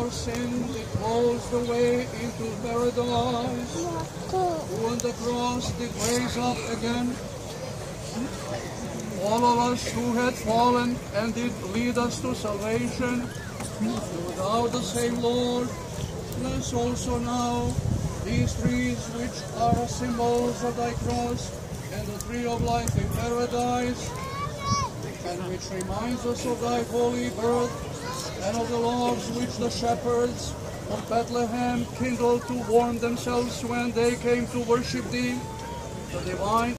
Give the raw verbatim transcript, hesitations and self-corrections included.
our sins, did close the way into paradise, who on the cross did raise up again all of us who had fallen and did lead us to salvation, do thou the same, Lord, bless also now these trees which are symbols of thy cross, and the tree of life in paradise, and which reminds us of thy holy birth, and of the loves which the shepherds of Bethlehem kindled to warm themselves when they came to worship thee, the divine